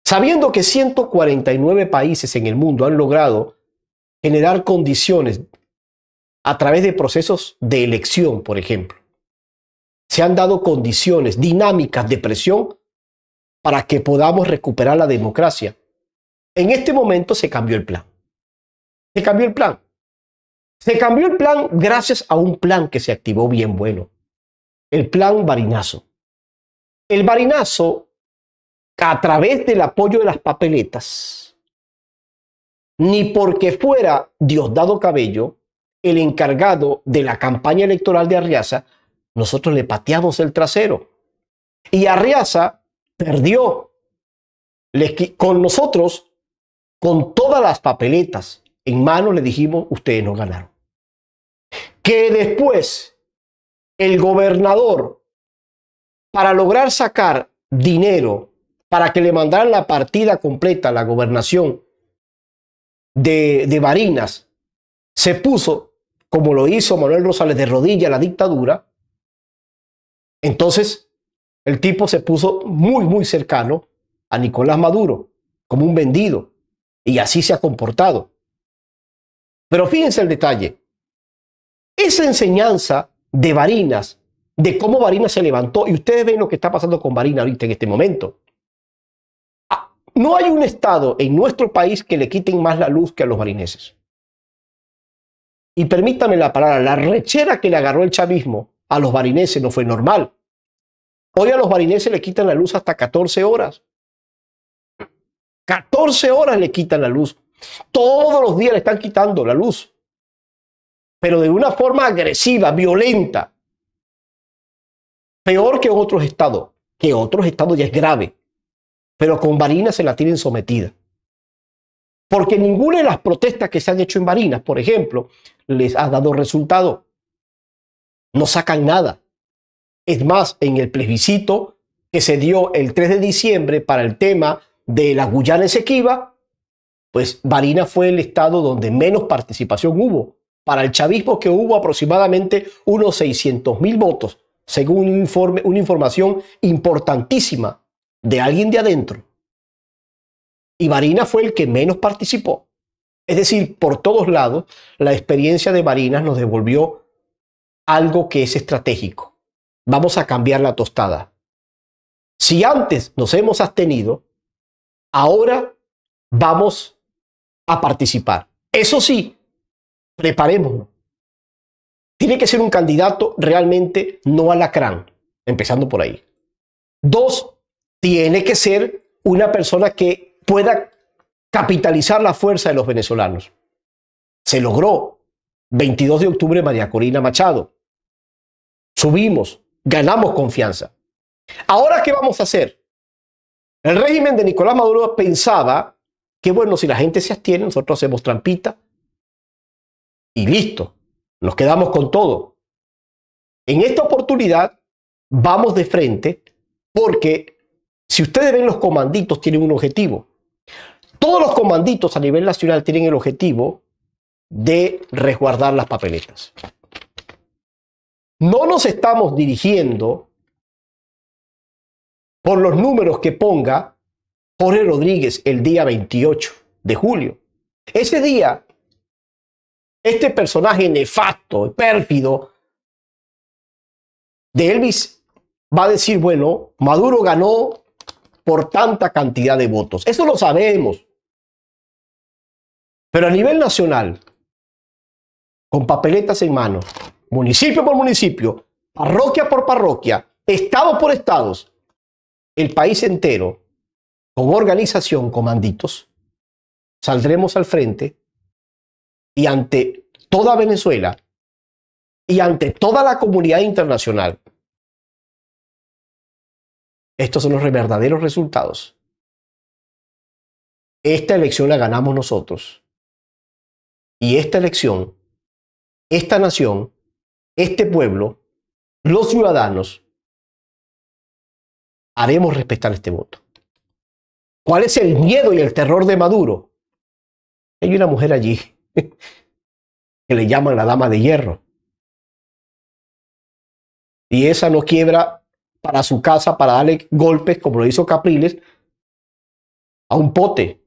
sabiendo que ciento cuarenta y nueve países en el mundo han logrado generar condiciones a través de procesos de elección, por ejemplo. Se han dado condiciones dinámicas de presión para que podamos recuperar la democracia. En este momento se cambió el plan. Se cambió el plan. Se cambió el plan gracias a un plan que se activó bien bueno. El plan Varinazo. El Varinazo, a través del apoyo de las papeletas, ni porque fuera Diosdado Cabello el encargado de la campaña electoral de Arriaza, nosotros le pateamos el trasero. Y Arriaza perdió. Le, con nosotros, con todas las papeletas en mano, le dijimos, ustedes no ganaron. Que después el gobernador, para lograr sacar dinero, para que le mandaran la partida completa a la gobernación de, de Barinas, se puso, como lo hizo Manuel Rosales, de rodilla a la dictadura. Entonces el tipo se puso muy, muy cercano a Nicolás Maduro, como un vendido, y así se ha comportado. Pero fíjense el detalle. Esa enseñanza de Barinas, de cómo Barinas se levantó, y ustedes ven lo que está pasando con Barinas ahorita en este momento. No hay un estado en nuestro país que le quiten más la luz que a los barineses. Y permítame la palabra, la rechera que le agarró el chavismo a los barineses no fue normal. Hoy a los barineses le quitan la luz hasta catorce horas. catorce horas le quitan la luz. Todos los días le están quitando la luz. Pero de una forma agresiva, violenta. Peor que otros estados. Que otros estados ya es grave. Pero con Barinas se la tienen sometida. Porque ninguna de las protestas que se han hecho en Barinas, por ejemplo, les ha dado resultado. No sacan nada. Es más, en el plebiscito que se dio el tres de diciembre para el tema de la Guyana Esequiba, pues Barinas fue el estado donde menos participación hubo. Para el chavismo, que hubo aproximadamente unos seiscientos mil votos, según un informe, una información importantísima de alguien de adentro. Y Barinas fue el que menos participó. Es decir, por todos lados, la experiencia de Barinas nos devolvió algo que es estratégico. Vamos a cambiar la tostada. Si antes nos hemos abstenido, ahora vamos a participar. Eso sí, preparémonos. Tiene que ser un candidato realmente no alacrán, empezando por ahí. Dos, tiene que ser una persona que pueda capitalizar la fuerza de los venezolanos. Se logró. veintidós de octubre, María Corina Machado. Subimos, ganamos confianza. ¿Ahora qué vamos a hacer? El régimen de Nicolás Maduro pensaba que, bueno, si la gente se abstiene, nosotros hacemos trampita y listo, nos quedamos con todo. En esta oportunidad vamos de frente porque si ustedes ven, los comanditos tienen un objetivo. Todos los comanditos a nivel nacional tienen el objetivo de resguardar las papeletas. No nos estamos dirigiendo por los números que ponga Jorge Rodríguez el día veintiocho de julio. Ese día, este personaje nefasto, pérfido de Elvis va a decir, bueno, Maduro ganó por tanta cantidad de votos. Eso lo sabemos. Pero a nivel nacional, con papeletas en mano, municipio por municipio, parroquia por parroquia, estado por estados, el país entero, con organización, comanditos, saldremos al frente y ante toda Venezuela y ante toda la comunidad internacional, estos son los verdaderos resultados. Esta elección la ganamos nosotros. Y esta elección, esta nación, este pueblo, los ciudadanos, haremos respetar este voto. ¿Cuál es el miedo y el terror de Maduro? Hay una mujer allí que le llaman la dama de hierro. Y esa no quiebra para su casa, para darle golpes como lo hizo Capriles, a un pote.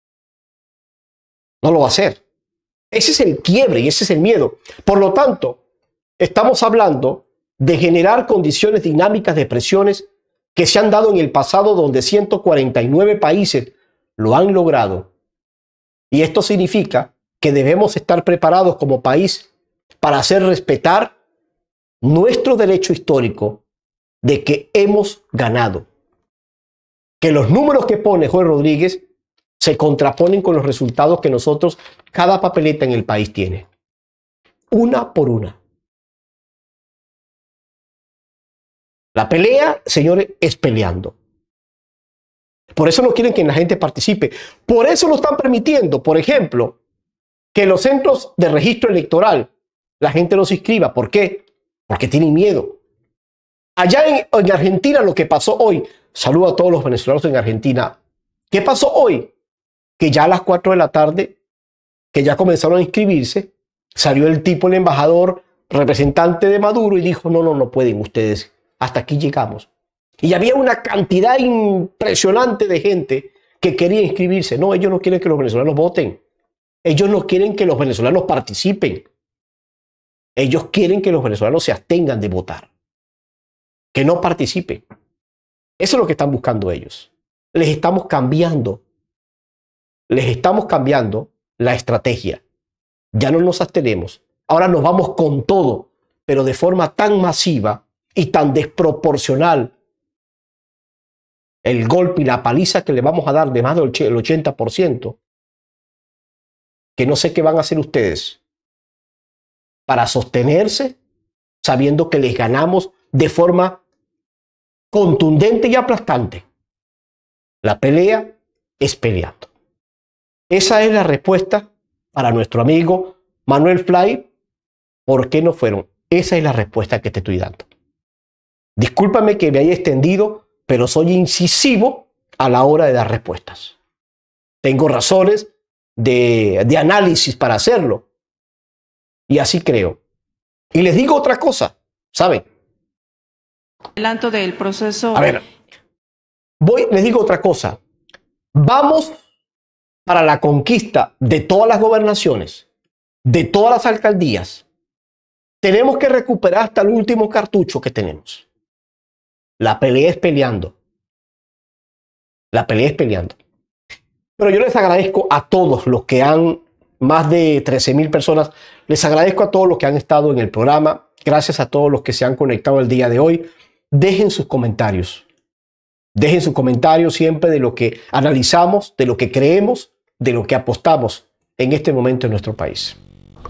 No lo va a hacer. Ese es el quiebre y ese es el miedo. Por lo tanto, estamos hablando de generar condiciones dinámicas de presiones que se han dado en el pasado, donde ciento cuarenta y nueve países lo han logrado. Y esto significa que debemos estar preparados como país para hacer respetar nuestro derecho histórico de que hemos ganado. Que los números que pone Joel Rodríguez se contraponen con los resultados que nosotros, cada papeleta en el país tiene. Una por una. La pelea, señores, es peleando. Por eso no quieren que la gente participe. Por eso lo están permitiendo. Por ejemplo, que los centros de registro electoral, la gente no se inscriba. ¿Por qué? Porque tienen miedo. Allá en, en Argentina, lo que pasó hoy, saludo a todos los venezolanos en Argentina. ¿Qué pasó hoy? Que ya a las cuatro de la tarde, que ya comenzaron a inscribirse, salió el tipo, el embajador, representante de Maduro, y dijo, no, no, no pueden ustedes, hasta aquí llegamos. Y había una cantidad impresionante de gente que quería inscribirse. No, ellos no quieren que los venezolanos voten. Ellos no quieren que los venezolanos participen. Ellos quieren que los venezolanos se abstengan de votar. Que no participen. Eso es lo que están buscando ellos. Les estamos cambiando. Les estamos cambiando la estrategia. Ya no nos abstenemos. Ahora nos vamos con todo, pero de forma tan masiva y tan desproporcional. El golpe y la paliza que le vamos a dar de más del ochenta por ciento, que no sé qué van a hacer ustedes para sostenerse sabiendo que les ganamos de forma contundente y aplastante. La pelea es peleando. Esa es la respuesta para nuestro amigo Manuel Fly. ¿Por qué no fueron? Esa es la respuesta que te estoy dando. Discúlpame que me haya extendido, pero soy incisivo a la hora de dar respuestas. Tengo razones de, de análisis para hacerlo. Y así creo. Y les digo otra cosa, ¿saben? Adelanto del proceso. A ver, voy, les digo otra cosa. Vamos para la conquista de todas las gobernaciones, de todas las alcaldías. Tenemos que recuperar hasta el último cartucho que tenemos. La pelea es peleando. La pelea es peleando. Pero yo les agradezco a todos los que han, más de trece mil personas, les agradezco a todos los que han estado en el programa. Gracias a todos los que se han conectado el día de hoy. Dejen sus comentarios. Dejen sus comentarios siempre de lo que analizamos, de lo que creemos, de lo que apostamos en este momento en nuestro país.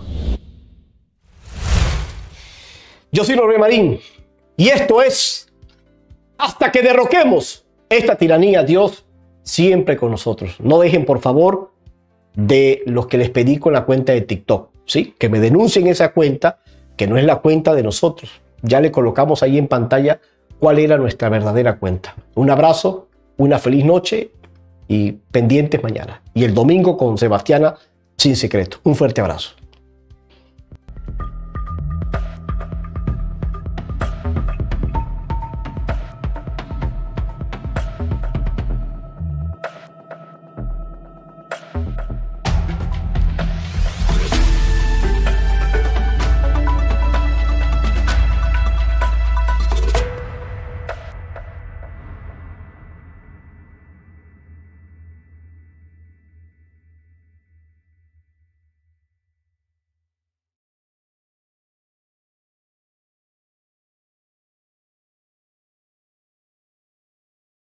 Yo soy Norbert Marín y esto es Hasta que derroquemos esta tiranía. Dios siempre con nosotros. No dejen, por favor, de los que les pedí con la cuenta de TikTok, ¿sí? Que me denuncien esa cuenta, que no es la cuenta de nosotros. Ya le colocamos ahí en pantalla cuál era nuestra verdadera cuenta. Un abrazo, una feliz noche y pendientes mañana. Y el domingo con Sebastiana Sin Secreto. Un fuerte abrazo.